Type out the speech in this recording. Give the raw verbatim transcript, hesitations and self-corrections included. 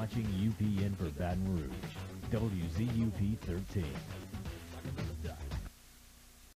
watching U P N for Baton Rouge, W Z U P thirteen.